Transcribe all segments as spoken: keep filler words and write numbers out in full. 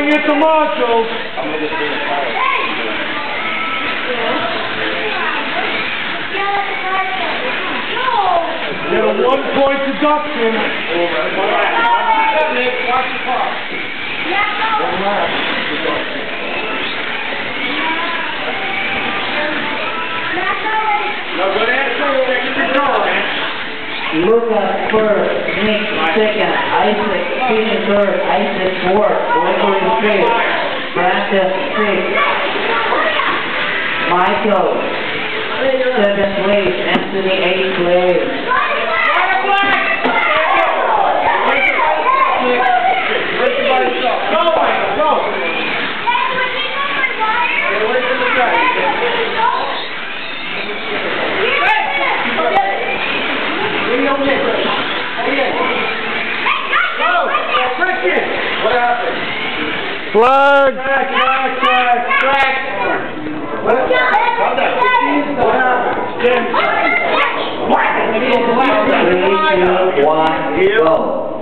it to Marshall. Get a one-point deduction. Lucas first, Nick second, Isaac Finn third, Isaac fourth, Gregory fifth, Brandon sixth, Michael seventh place, Anthony eighth place. Flag! Flag, flag, flag, flag! What happened? Three, two, one, go.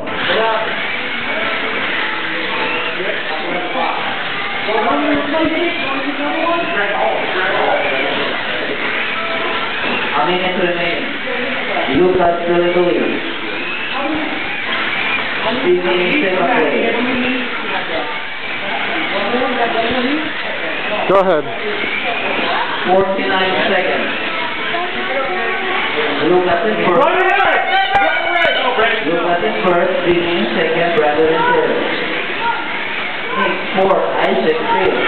A minute remaining. Lucas still in the lead. Stephen second place. Go ahead. forty-nine seconds. Lucas in first. Lucas in first, Stephen in second, Brandon in third. Nick fourth, Isaac fifth.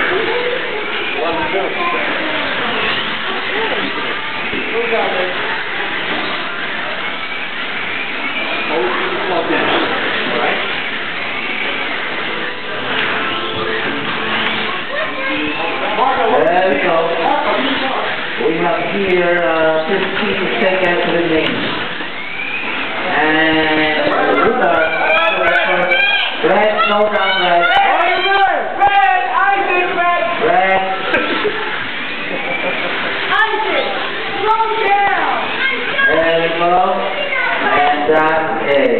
There we go. We have here uh, fifteen seconds remaining. And Lucas, red, no down red. Red, Isaac, red! Red. Isaac, slow down! There we go. And that's it.